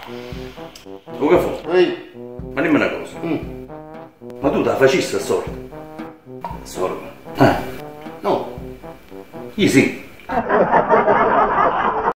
O che fu? Ehi. Ma dimmi una cosa. Ma tu te la facesti a sorda? Sorda? Eh. No. Io sì.